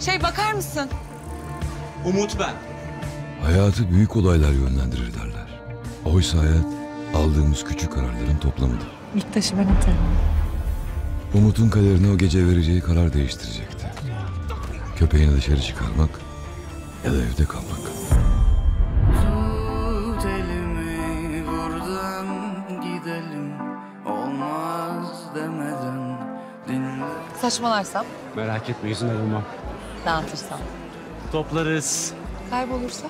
Bakar mısın? Umut ben. Hayatı büyük olaylar yönlendirir derler. Oysa hayat aldığımız küçük kararların toplamıdır. İlk taşı ben atarım. Umut'un kaderini o gece vereceği karar değiştirecekti. Köpeğini dışarı çıkarmak ya da evde kalmak. Tut elimi buradan gidelim, olmaz demeden dinle. Saçmalarsam, Merak etme, yüzüne vurmam. dağıtırsam, Toplarız. kaybolursa.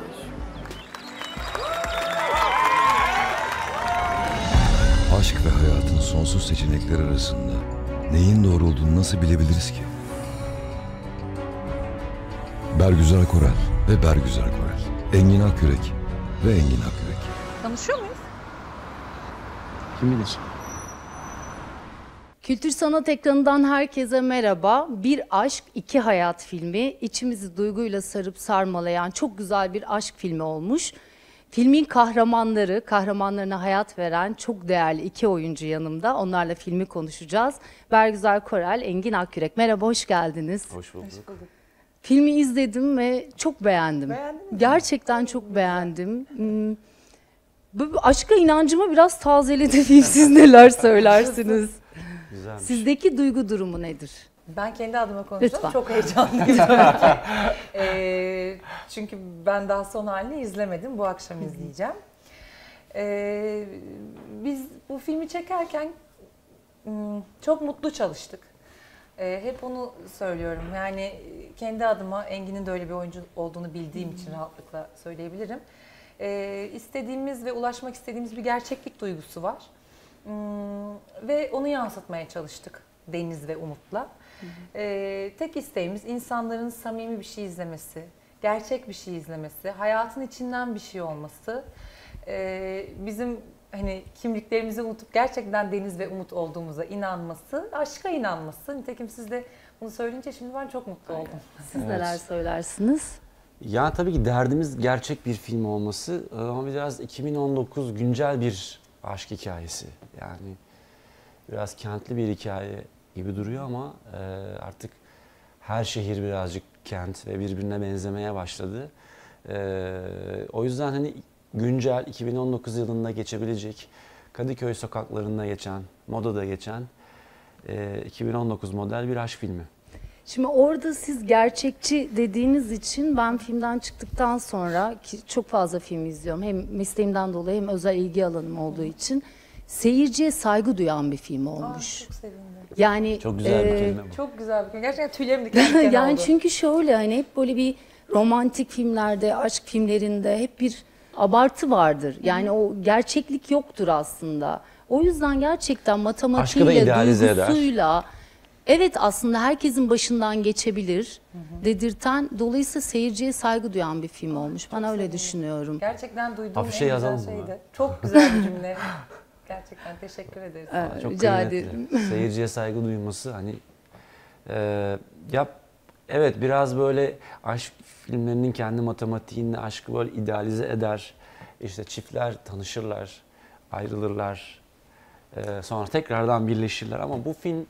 Aşk ve hayatın sonsuz seçenekleri arasında neyin doğru olduğunu nasıl bilebiliriz ki? Bergüzar Korel ve Bergüzar Korel. Engin Akyürek ve Engin Akyürek. Tanışıyor muyuz? Kim bilir? Kültür Sanat ekranından herkese merhaba. Bir Aşk, İki Hayat filmi. İçimizi duyguyla sarıp sarmalayan çok güzel bir aşk filmi olmuş. Filmin kahramanları, kahramanlarına hayat veren çok değerli iki oyuncu yanımda. Onlarla filmi konuşacağız. Bergüzar Korel, Engin Akyürek. Merhaba, hoş geldiniz. Hoş bulduk. Filmi izledim ve çok beğendim. Beğendin mi? Gerçekten çok beğendim. Bu aşka inancımı biraz tazeledi film. Siz neler söylersiniz? Güzelmiş. Sizdeki duygu durumu nedir? Ben kendi adıma konuşacağım. Lütfen. Çok heyecanlıyım. Çünkü ben daha son halini izlemedim. Bu akşam izleyeceğim. Biz bu filmi çekerken çok mutlu çalıştık. Hep onu söylüyorum. Yani kendi adıma Engin'in de öyle bir oyuncu olduğunu bildiğim için rahatlıkla söyleyebilirim. İstediğimiz ve ulaşmak istediğimiz bir gerçeklik duygusu var. Ve onu yansıtmaya çalıştık Deniz ve Umut'la. Tek isteğimiz insanların samimi bir şey izlemesi, gerçek bir şey izlemesi, hayatın içinden bir şey olması. Bizim hani kimliklerimizi unutup gerçekten Deniz ve Umut olduğumuza inanması, aşka inanması. Nitekim siz de bunu söyleyince şimdi ben çok mutlu oldum. Siz neler söylersiniz? Ya tabii ki derdimiz gerçek bir film olması ama biraz 2019 güncel bir aşk hikayesi. Yani biraz kentli bir hikaye gibi duruyor ama artık her şehir birazcık kent ve birbirine benzemeye başladı. O yüzden hani güncel 2019 yılında geçebilecek, Kadıköy sokaklarında geçen, modada geçen 2019 model bir aşk filmi. Şimdi orada siz gerçekçi dediğiniz için ben filmden çıktıktan sonra ki çok fazla film izliyorum. Hem mesleğimden dolayı hem özel ilgi alanım olduğu için seyirciye saygı duyan bir film olmuş. Çok sevindim. Yani Çok güzel bir kelime bu. Çok güzel bir film. Gerçekten tüylerim diken diken yani oldu. çünkü şöyle hani hep böyle bir romantik filmlerde, aşk filmlerinde hep bir abartı vardır. Yani o gerçeklik yoktur aslında. O yüzden gerçekten Aşkı da matematiğiyle, idealize eder. duygusuyla evet aslında herkesin başından geçebilir dedirten, dolayısıyla seyirciye saygı duyan bir film olmuş. Ben öyle düşünüyorum. Gerçekten duyduğum Afişe en yazalım güzel bunu. şeydi. Çok güzel bir cümle. Gerçekten teşekkür ederiz. Çok Rica kıymetli. ederim. Seyirciye saygı duyması hani evet biraz böyle aşk filmlerinin kendi matematiğinde aşkı böyle idealize eder. İşte çiftler tanışırlar, ayrılırlar, sonra tekrardan birleşirler ama bu film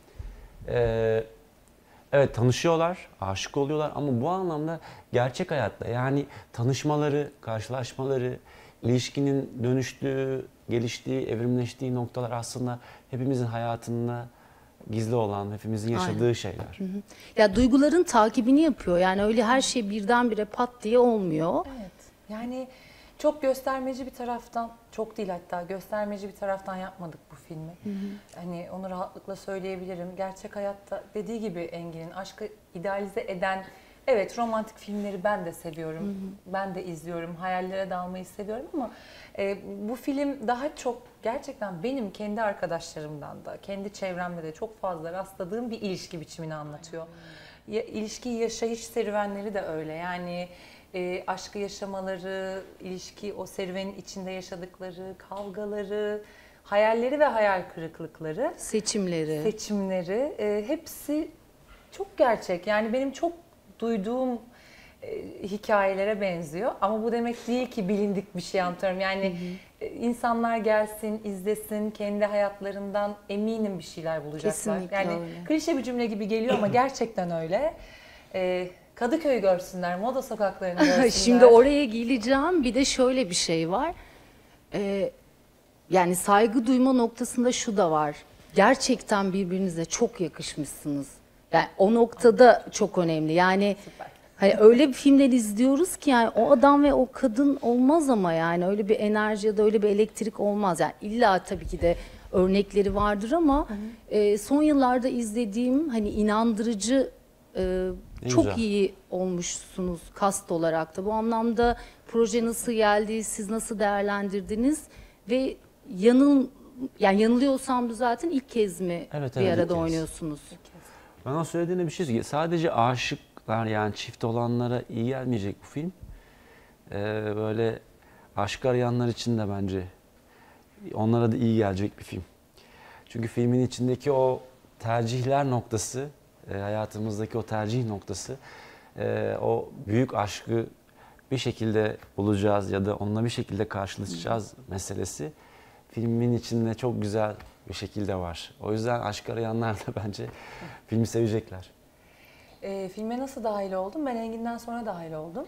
evet tanışıyorlar, aşık oluyorlar ama bu anlamda gerçek hayatta yani tanışmaları, karşılaşmaları, ilişkinin dönüştüğü, geliştiği, evrimleştiği noktalar aslında hepimizin hayatında gizli olan, hepimizin yaşadığı Aynen. şeyler. Ya duyguların takibini yapıyor. Yani öyle her şey birdenbire pat diye olmuyor. Evet. Yani çok göstermeci bir taraftan, çok değil hatta göstermeci bir taraftan yapmadık bu filmi. Hani onu rahatlıkla söyleyebilirim. Gerçek hayatta dediği gibi Engin'in aşkı idealize eden, evet romantik filmleri ben de seviyorum. Ben de izliyorum. Hayallere dalmayı seviyorum ama bu film daha çok gerçekten benim kendi arkadaşlarımdan da, kendi çevremde de çok fazla rastladığım bir ilişki biçimini anlatıyor. İlişki yaşayış serüvenleri de öyle. Yani aşkı yaşamaları, ilişki o serüvenin içinde yaşadıkları, kavgaları, hayalleri ve hayal kırıklıkları, seçimleri hepsi çok gerçek. Yani benim çok duyduğum hikayelere benziyor. Ama bu demek değil ki bilindik bir şey anlatıyorum. Yani insanlar gelsin, izlesin, kendi hayatlarından eminim bir şeyler bulacaklar. Kesinlikle yani öyle. klişe bir cümle gibi geliyor ama gerçekten öyle. Kadıköy'ü görsünler, moda sokaklarını görsünler. Şimdi oraya geleceğim. Bir de şöyle bir şey var. Yani saygı duyma noktasında şu da var. Gerçekten birbirinize çok yakışmışsınız. Yani o noktada çok önemli. Yani hani öyle bir filmler izliyoruz ki yani o adam ve o kadın olmaz ama yani öyle bir enerji ya da öyle bir elektrik olmaz. Yani illa tabii ki de örnekleri vardır ama son yıllarda izlediğim hani inandırıcı çok güzel. iyi olmuşsunuz kast olarak da. Bu anlamda proje nasıl geldi, siz nasıl değerlendirdiniz ve yani yanılıyorsam da zaten ilk kez mi Evet, bir evet, ilk arada kez. oynuyorsunuz? Bana söylediğine bir şey söyleyeyim. Sadece aşıklar yani çift olanlara iyi gelmeyecek bu film. Böyle aşk arayanlar için de bence onlara da iyi gelecek bir film. Çünkü filmin içindeki o tercihler noktası, hayatımızdaki o tercih noktası, o büyük aşkı bir şekilde bulacağız ya da onunla bir şekilde karşılaşacağız meselesi filmin içinde çok güzel bir şekilde var. O yüzden aşk arayanlar da bence filmi sevecekler. Filme nasıl dahil oldum? Ben Engin'den sonra dahil oldum.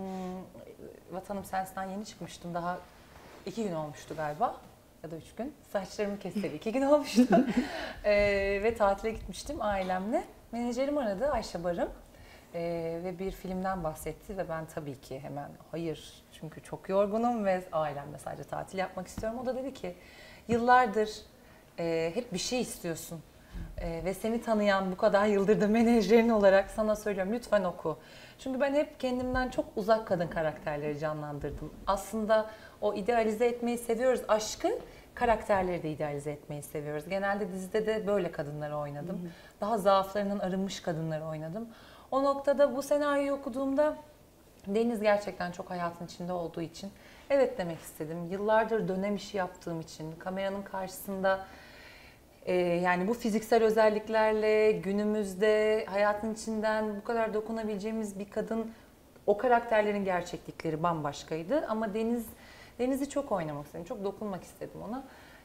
Vatanım Sensin'den yeni çıkmıştım. Daha 2 gün olmuştu galiba. Ya da 3 gün. Saçlarımı keseli 2 gün olmuştu. Ve tatile gitmiştim ailemle. Menajerim aradı, Ayşe Barım. Ve bir filmden bahsetti ve ben tabii ki hemen hayır çünkü çok yorgunum ve ailemle sadece tatil yapmak istiyorum. O da dedi ki yıllardır hep bir şey istiyorsun ve seni tanıyan bu kadar yıldır da menajerin olarak sana söylüyorum lütfen oku. Çünkü ben hep kendimden çok uzak kadın karakterleri canlandırdım. Aslında o idealize etmeyi seviyoruz aşkı. Karakterleri de idealize etmeyi seviyoruz. Genelde dizide de böyle kadınları oynadım. Daha zaaflarından arınmış kadınları oynadım. O noktada bu senaryoyu okuduğumda Deniz gerçekten çok hayatın içinde olduğu için evet demek istedim. Yıllardır dönem işi yaptığım için kameranın karşısında yani bu fiziksel özelliklerle günümüzde hayatın içinden bu kadar dokunabileceğimiz bir kadın o karakterlerin gerçeklikleri bambaşkaydı. Ama Deniz'i çok oynamak istedim, çok dokunmak istedim ona.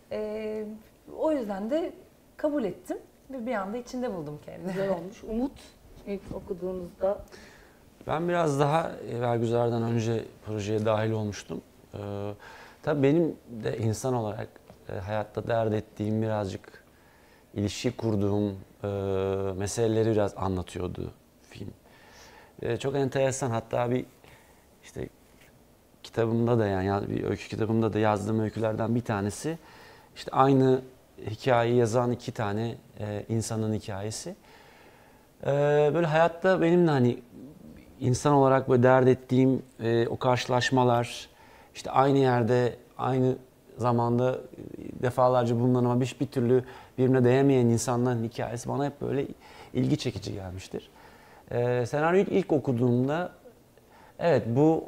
O yüzden de kabul ettim ve bir anda içinde buldum kendimi. Güzel olmuş. Umut ilk okuduğunuzda Ben biraz daha Vergüzar'dan önce projeye dahil olmuştum. Tabii benim de insan olarak hayatta dert ettiğim birazcık ilişki kurduğum meseleleri biraz anlatıyordu film. Çok enteresan hatta bir işte kitabımda da yani bir öykü kitabımda da yazdığım öykülerden bir tanesi işte aynı hikayeyi yazan 2 tane insanın hikayesi. Böyle hayatta benim de hani insan olarak böyle dert ettiğim o karşılaşmalar işte aynı yerde aynı zamanda defalarca bulunan ama bir türlü birbirine değemeyen insanların hikayesi bana hep böyle ilgi çekici gelmiştir. Senaryoyu ilk okuduğumda evet bu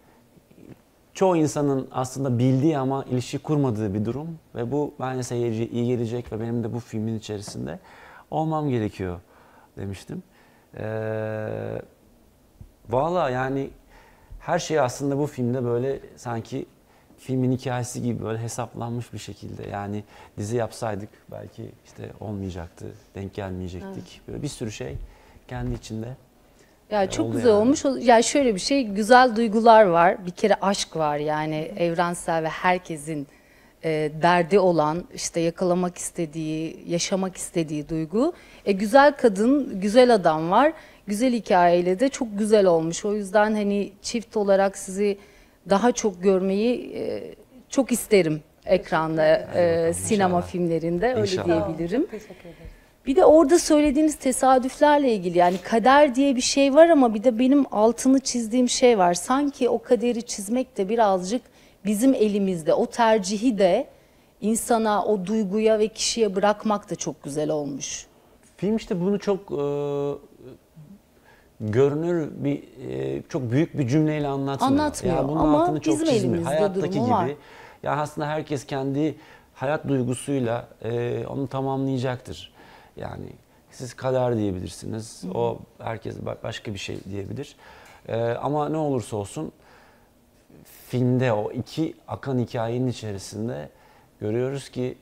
çoğu insanın aslında bildiği ama ilişki kurmadığı bir durum ve bu bence seyirciye iyi gelecek ve benim de bu filmin içerisinde olmam gerekiyor demiştim. Valla yani her şey aslında bu filmde böyle sanki filmin hikayesi gibi böyle hesaplanmış bir şekilde. Yani dizi yapsaydık belki işte olmayacaktı, denk gelmeyecektik. Böyle bir sürü şey kendi içinde. ya çok oldu güzel yani. olmuş. Ya şöyle bir şey, güzel duygular var. Bir kere aşk var yani evrensel ve herkesin derdi olan, işte yakalamak istediği, yaşamak istediği duygu. Güzel kadın, güzel adam var. Güzel hikayeyle de çok güzel olmuş. O yüzden hani çift olarak sizi daha çok görmeyi çok isterim ekranda, bakalım, sinema inşallah. filmlerinde öyle İnşallah. diyebilirim. Çok teşekkür ederim. Bir de orada söylediğiniz tesadüflerle ilgili yani kader diye bir şey var ama bir de benim altını çizdiğim şey var. Sanki o kaderi çizmek de birazcık bizim elimizde. O tercihi de insana, o duyguya ve kişiye bırakmak da çok güzel olmuş. Film işte bunu çok görünür bir çok büyük bir cümleyle anlatmıyor. Anlatmıyor Yani bunun ama altını çok bizim çizmiyor. elimizde Hayattaki durumu gibi. var. Ya aslında herkes kendi hayat duygusuyla onu tamamlayacaktır. Yani siz kader diyebilirsiniz. O herkes başka bir şey diyebilir. Ama ne olursa olsun filmde o 2 akan hikayenin içerisinde görüyoruz ki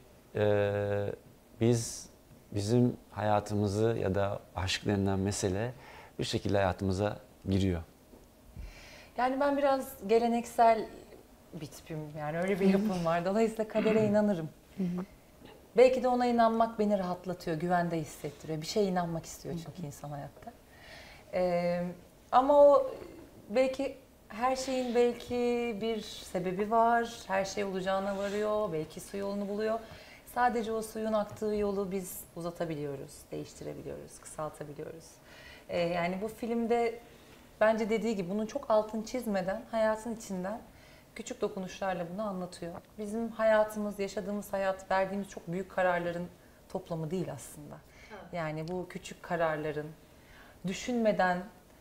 bizim hayatımızı ya da aşk denilen mesele bir şekilde hayatımıza giriyor. Yani ben biraz geleneksel bir tipim. Yani öyle bir yapım var. Dolayısıyla kadere inanırım. Belki de ona inanmak beni rahatlatıyor, güvende hissettiriyor. Bir şeye inanmak istiyor çünkü insan hayatta. Ama o belki her şeyin belki bir sebebi var. Her şey olacağına varıyor. Belki su yolunu buluyor. Sadece o suyun aktığı yolu biz uzatabiliyoruz, değiştirebiliyoruz, kısaltabiliyoruz. Yani bu filmde bence dediği gibi bunun çok altını çizmeden hayatın içinden küçük dokunuşlarla bunu anlatıyor. Bizim hayatımız, yaşadığımız hayat, verdiğimiz çok büyük kararların toplamı değil aslında. Yani bu küçük kararların düşünmeden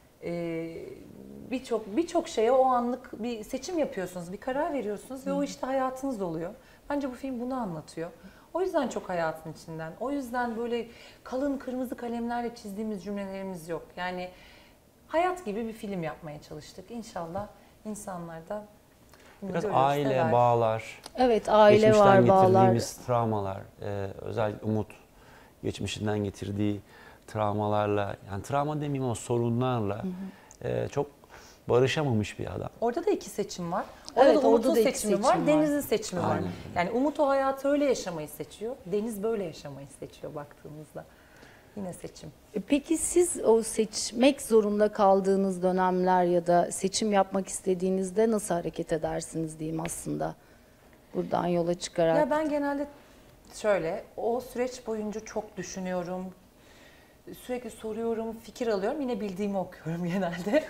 birçok şeye o anlık bir seçim yapıyorsunuz, bir karar veriyorsunuz ve o işte hayatınız oluyor. Bence bu film bunu anlatıyor. O yüzden çok hayatın içinden. O yüzden böyle kalın kırmızı kalemlerle çizdiğimiz cümlelerimiz yok. Yani hayat gibi bir film yapmaya çalıştık. İnşallah insanlar da bunu Biraz görür, aile, sever. bağlar, Evet, aile geçmişten var, bağlar. getirdiğimiz travmalar, özellikle Umut geçmişinden getirdiği travmalarla, yani travma demeyeyim ama sorunlarla çok barışamamış bir adam. Orada da iki seçim var. Evet, Orada da Umut'un orada da iki seçimi var, seçim var. Deniz'in seçimi var. Aynen. Yani Umut o hayatı öyle yaşamayı seçiyor, Deniz böyle yaşamayı seçiyor baktığımızda. Yine seçim. Peki siz o seçmek zorunda kaldığınız dönemler ya da seçim yapmak istediğinizde nasıl hareket edersiniz diyeyim aslında. Buradan yola çıkarak. Ya ben genelde şöyle, o süreç boyunca çok düşünüyorum, sürekli soruyorum, fikir alıyorum. Yine bildiğimi okuyorum genelde.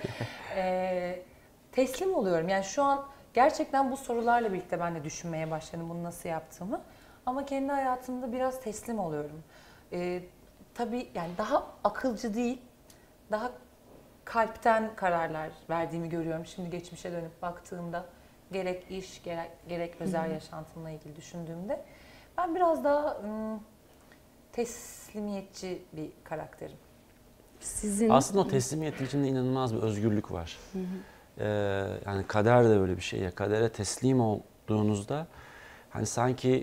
Teslim oluyorum. Yani şu an gerçekten bu sorularla birlikte ben de düşünmeye başladım bunu nasıl yaptığımı. Ama kendi hayatımda biraz teslim oluyorum. Tabii yani daha akılcı değil, daha kalpten kararlar verdiğimi görüyorum. Şimdi geçmişe dönüp baktığımda gerek iş, gerek özel yaşantımla ilgili düşündüğümde ben biraz daha teslimiyetçi bir karakterim. Sizin Aslında o teslimiyetin içinde inanılmaz bir özgürlük var. Yani kader de böyle bir şey ya. Kadere teslim olduğunuzda hani sanki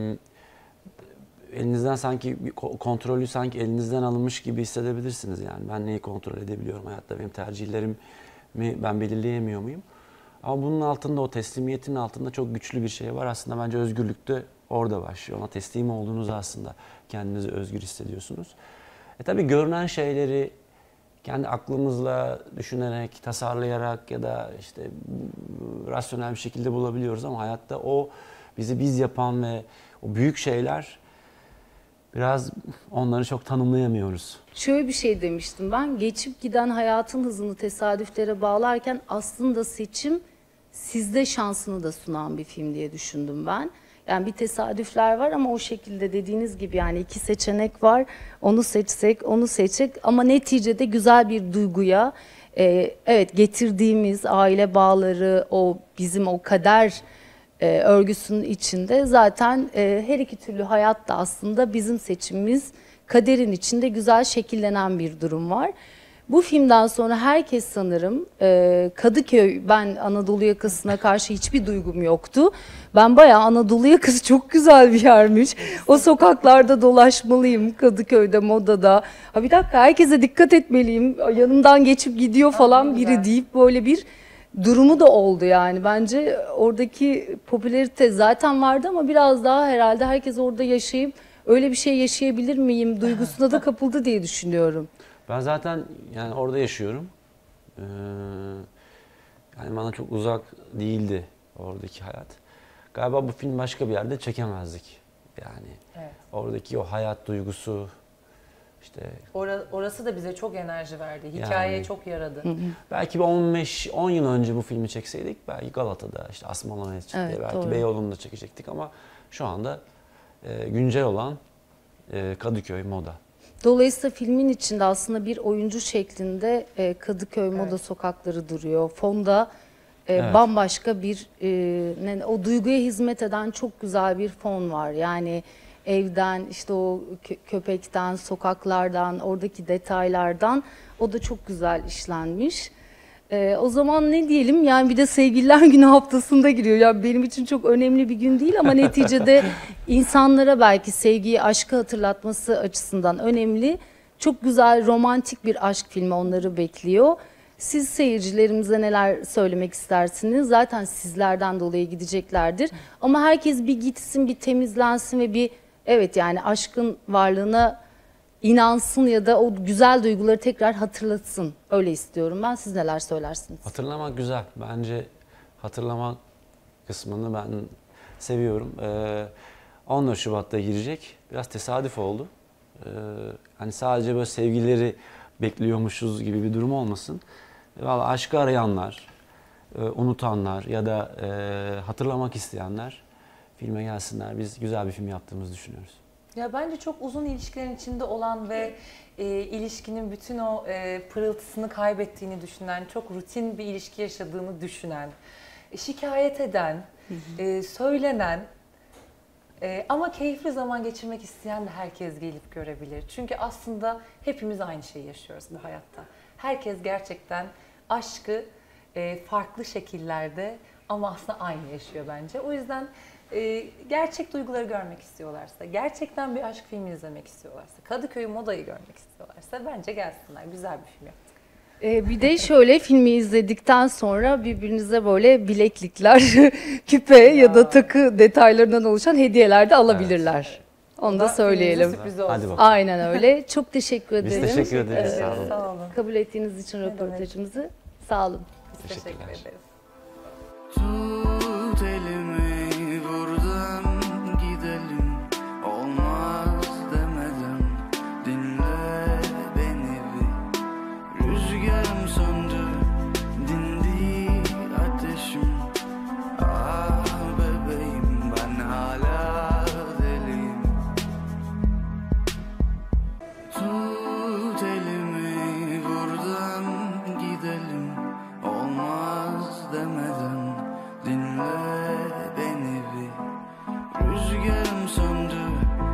elinizden sanki bir kontrolü sanki elinizden alınmış gibi hissedebilirsiniz yani. Ben neyi kontrol edebiliyorum hayatta, benim tercihlerimi ben belirleyemiyor muyum? Ama bunun altında, o teslimiyetin altında çok güçlü bir şey var. Aslında bence özgürlük de orada başlıyor. Ona teslim olduğunuzda aslında kendinizi özgür hissediyorsunuz. Tabii görünen şeyleri kendi aklımızla düşünerek, tasarlayarak ya da işte rasyonel bir şekilde bulabiliyoruz ama hayatta o bizi biz yapan ve o büyük şeyler biraz onları çok tanımlayamıyoruz. şöyle bir şey demiştim ben. Geçip giden hayatın hızını tesadüflere bağlarken aslında seçim sizde şansını da sunan bir film diye düşündüm ben. Yani bir tesadüfler var ama o şekilde dediğiniz gibi yani iki seçenek var. Onu seçsek, onu seçsek ama neticede güzel bir duyguya evet getirdiğimiz aile bağları, o bizim o kader örgüsünün içinde zaten her iki türlü hayat da aslında bizim seçimimiz, kaderin içinde güzel şekillenen bir durum var. Bu filmden sonra herkes sanırım Kadıköy, ben Anadolu yakasına karşı hiçbir duygum yoktu. Ben bayağı Anadolu yakası çok güzel bir yermiş. O sokaklarda dolaşmalıyım Kadıköy'de, Moda'da. Ha bir dakika herkese dikkat etmeliyim. Yanımdan geçip gidiyor falan biri deyip böyle bir durumu da oldu yani. Bence oradaki popülarite zaten vardı ama biraz daha herhalde herkes orada yaşayıp öyle bir şey yaşayabilir miyim duygusuna da kapıldı diye düşünüyorum. Ben zaten yani orada yaşıyorum. Yani bana çok uzak değildi oradaki hayat. Galiba bu film başka bir yerde çekemezdik. Yani Evet. oradaki o hayat duygusu işte Orası da bize çok enerji verdi. Hikayeye Yani. çok yaradı. belki bir 15-10 yıl önce bu filmi çekseydik belki Galata'da, işte Asmalı Evet, belki doğru. Beyoğlu'nda çekecektik ama şu anda güncel olan Kadıköy, Moda. Dolayısıyla filmin içinde aslında bir oyuncu şeklinde Kadıköy Moda sokakları duruyor. Fonda Evet. bambaşka bir o duyguya hizmet eden çok güzel bir fon var. Yani evden, işte o köpekten, sokaklardan, oradaki detaylardan o da çok güzel işlenmiş. O zaman ne diyelim, yani bir de Sevgililer Günü haftasında giriyor. Yani benim için çok önemli bir gün değil ama neticede insanlara belki sevgiyi, aşkı hatırlatması açısından önemli. Çok güzel, romantik bir aşk filmi onları bekliyor. Siz seyircilerimize neler söylemek istersiniz? Zaten sizlerden dolayı gideceklerdir. Ama herkes bir gitsin, bir temizlensin ve bir evet yani aşkın varlığına inansın ya da o güzel duyguları tekrar hatırlatsın. Öyle istiyorum ben. Siz neler söylersiniz? Hatırlamak güzel. Bence hatırlamak kısmını ben seviyorum. 14 Şubat'ta girecek. Biraz tesadüf oldu. Hani sadece böyle sevgilileri bekliyormuşuz gibi bir durum olmasın. Vallahi aşkı arayanlar, unutanlar ya da hatırlamak isteyenler filme gelsinler. Biz güzel bir film yaptığımızı düşünüyoruz. Ya bence çok uzun ilişkilerin içinde olan ve ilişkinin bütün o pırıltısını kaybettiğini düşünen, çok rutin bir ilişki yaşadığını düşünen, şikayet eden, söylenen ama keyifli zaman geçirmek isteyen de herkes gelip görebilir. Çünkü aslında hepimiz aynı şeyi yaşıyoruz bu hayatta. Herkes gerçekten aşkı farklı şekillerde ama aslında aynı yaşıyor bence. O yüzden gerçek duyguları görmek istiyorlarsa, gerçekten bir aşk filmi izlemek istiyorlarsa, Kadıköy Moda'yı görmek istiyorlarsa bence gelsinler. Güzel bir film yaptık. Bir de şöyle filmi izledikten sonra birbirinize böyle bileklikler, küpe ya da takı detaylarından oluşan hediyeler de alabilirler. Onu da söyleyelim. Sürpriz olsun. Hadi bakalım. Aynen öyle. Çok teşekkür Biz ederim. teşekkür ederiz. Sağ olun. Sağ olun. Kabul ettiğiniz için demek. röportajımızı. Sağ olun. Biz teşekkür Teşekkürler. ederiz. Tut elimi buradan gidelim, olmaz demeden dinle beni bir. Rüzgarım söndü, dindi ateşim. Ah bebeğim, ben hala deliyim. Tut elimi buradan gidelim, olmaz demeden dinle beni bir. Rüzgarım söndü,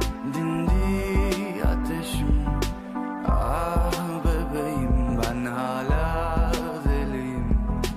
dindi ateşim. Ah bebeğim, ben hala deliyim.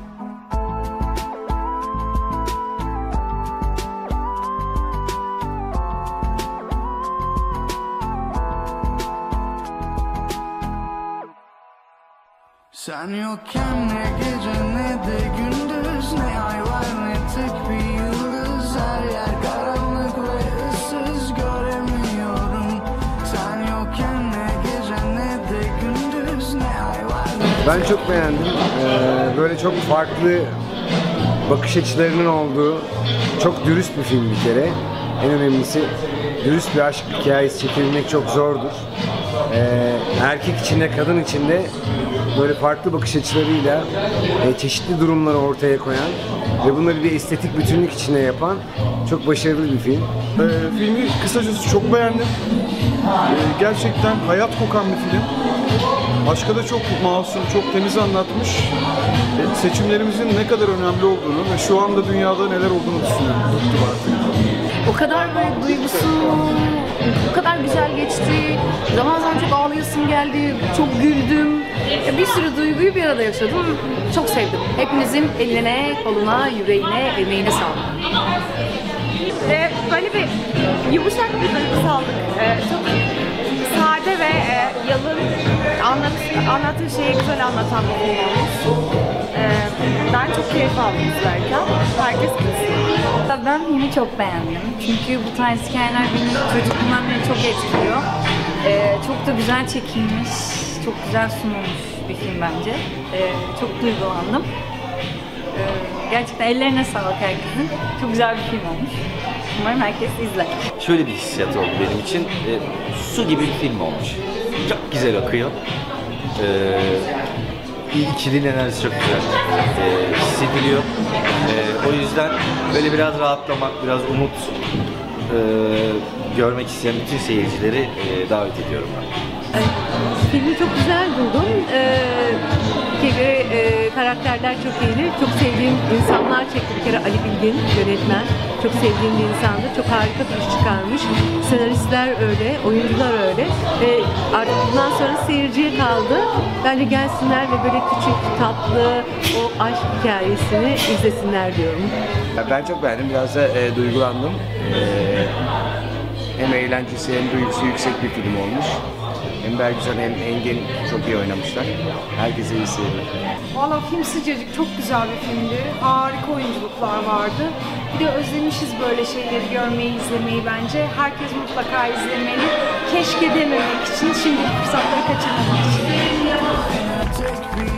Sen yokken ne gece ne de gündüz, ne ay var ne tek bir yıldız. Her yer karanlık ve ıssız, göremiyorum. Sen yokken ne gece ne de gündüz, ne ay var ne. Ben çok beğendim. Böyle çok farklı bakış açılarının olduğu, çok dürüst bir film bir kere. En önemlisi dürüst bir aşk hikayesi çekebilmek çok zordur. Erkek içinde, kadın içinde böyle farklı bakış açılarıyla çeşitli durumları ortaya koyan ve bunları bir estetik bütünlük içine yapan çok başarılı bir film. Filmi kısacası çok beğendim. Gerçekten hayat kokan bir film. Aşka da çok masum, çok temiz anlatmış. Seçimlerimizin ne kadar önemli olduğunu ve şu anda dünyada neler olduğunu düşünüyorum. O kadar böyle duygusuz, o kadar güzel geçti. Zaman zaman çok ağlayasım geldi, çok güldüm. Bir sürü duyguyu bir arada yaşadım. Çok sevdim. Hepinizin eline, koluna, yüreğine, emeğine sağlık. Böyle bir yumuşak bir duygusallık. Çok sade ve yalın anlattığı şeyi güzel anlatan bir film olmuş. Ben çok keyif aldım izlerken. Herkes gitsin. Ben filmi çok beğendim. Çünkü bu tarz hikayeler benim çocukluğumdan beri çok etkiliyor. Çok da güzel çekilmiş, çok güzel sunulmuş bir film bence. Çok duygulandım. Gerçekten ellerine sağlık herkesin. Çok güzel bir film olmuş. Umarım herkes izler. Şöyle bir hissiyat oldu benim için. Su gibi bir film olmuş. Çok güzel akıyor. İkilinin enerjisi çok güzel hissediliyor. O yüzden böyle biraz rahatlamak, biraz umut görmek isteyen bütün seyircileri davet ediyorum ben. Filmi çok güzel buldum. Karakterler çok iyiydi. Çok sevdiğim insanlar çekti. Bir kere Ali Bilgin yönetmen. Çok sevdiğim bir insandı. Çok harika bir iş çıkarmış. Senaristler öyle, oyuncular öyle. Ve artık bundan sonra seyirciye kaldı. Bence gelsinler ve böyle küçük, tatlı o aşk hikayesini izlesinler diyorum. Ben çok beğendim. Biraz da duygulandım. Hem eğlencesi hem duygusu yüksek bir film olmuş. Hem Bergüzar hem Engin çok iyi oynamışlar. Herkese iyi seyirler. Valla film sıcacık, çok güzel bir filmdi. Harika oyunculuklar vardı. Bir de özlemişiz böyle şeyleri görmeyi, izlemeyi bence. Herkes mutlaka izlemeli. Keşke dememek için, şimdi fırsatları kaçırmamak için.